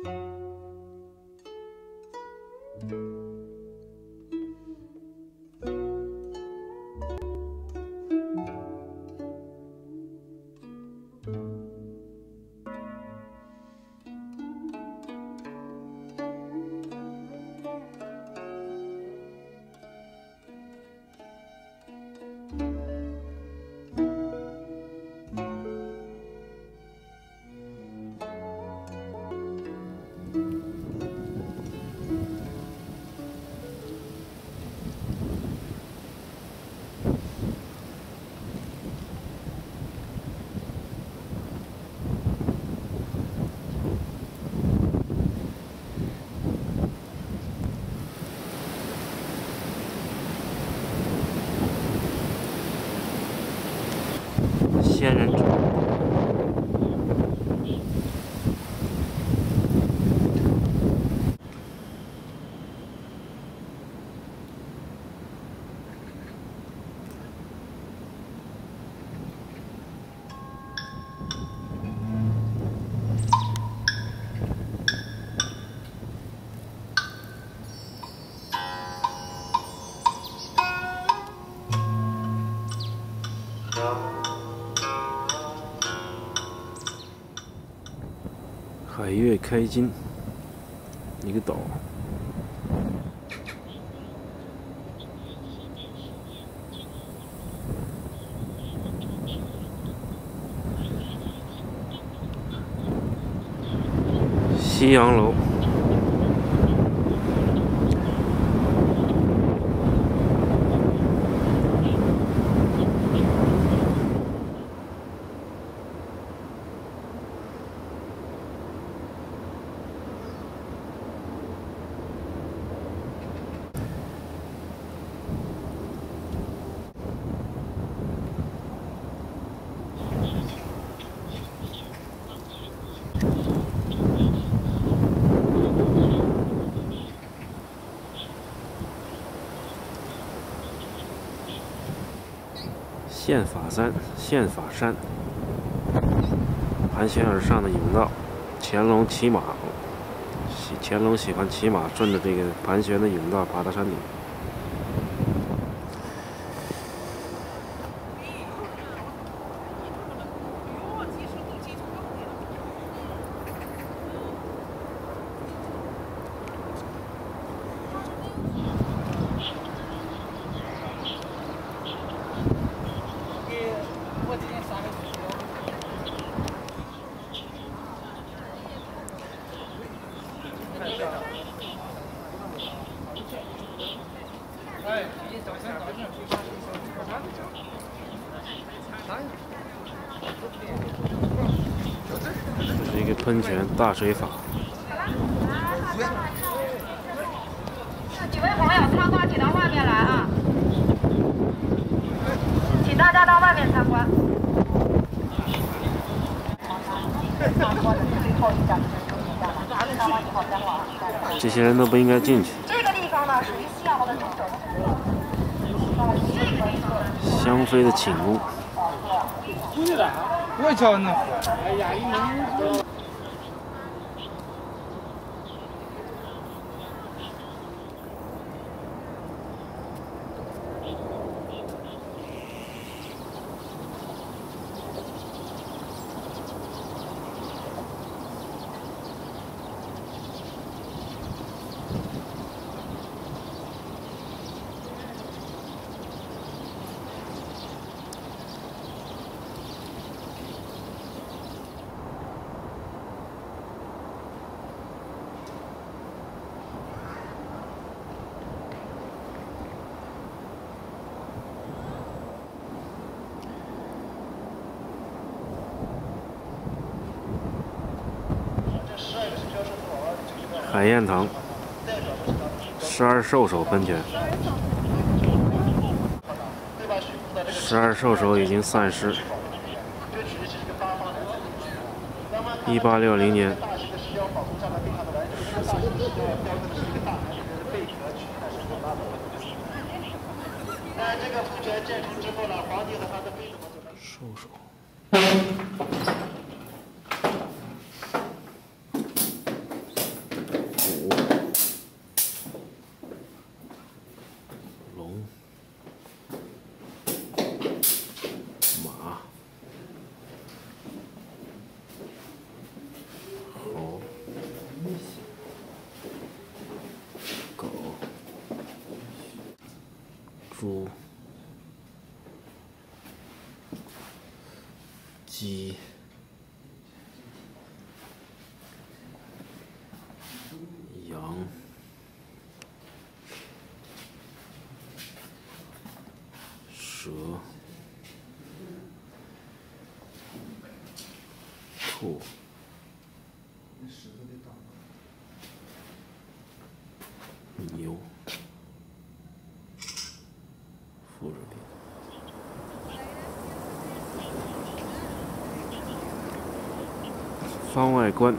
仙人指。海月开金，一个岛。西洋楼。宪法山，盘旋而上的甬道，乾隆骑马，乾隆喜欢骑马，顺着这个盘旋的甬道爬到山顶。这是一个喷泉大水法。 几位朋友参观，请到外面来啊！请大家到外面参观。 这些人都不应该进去。 这个地方呢，属于西洋楼的中轴。 香妃的寝屋。 我叫那，哎呀，你们。 海晏堂，12兽首喷泉，12兽首已经散失。1860年。兽首。 猪、鸡、羊、蛇、兔、牛、副食品。方外观。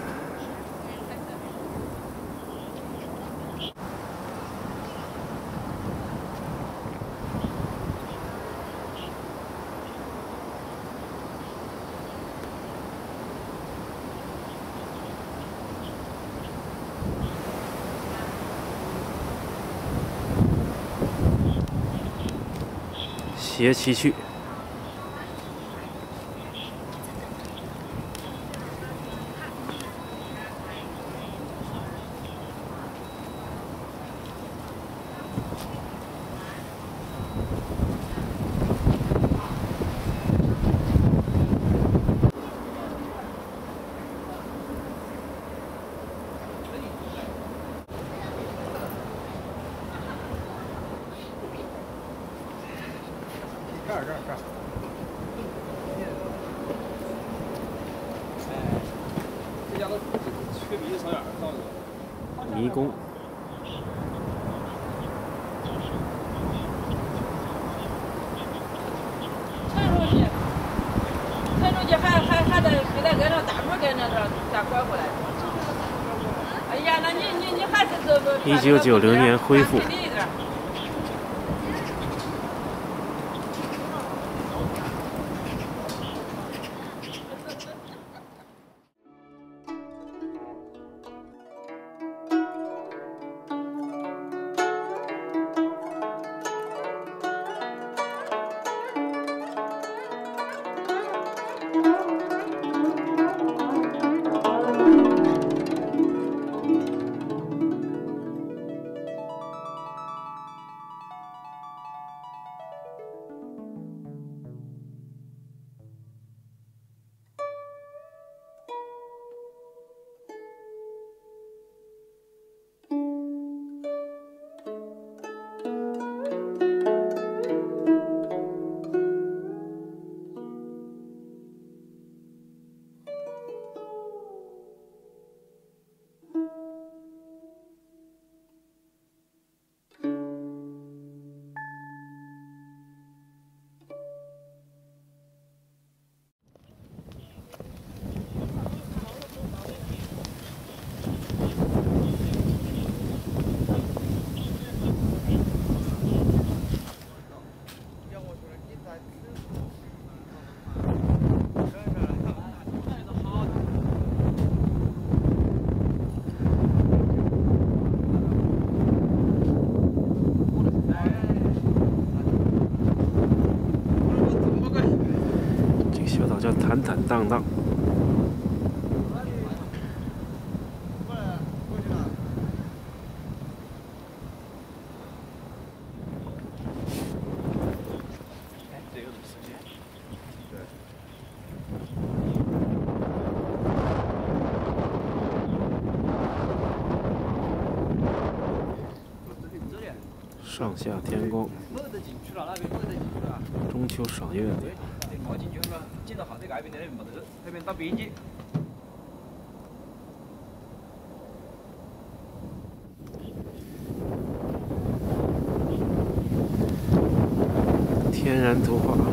斜七区。 这儿。这家都缺鼻子朝眼儿，到的。 迷宫。 传出去还得非得搁那大门搁那咋拐过来？哎呀，那你还是这个。 1990年恢复。这个小岛叫坦坦荡荡。上下天光，中秋赏月的。 我进去了，进到下头那边的没得事，那边到边界。 天然图画。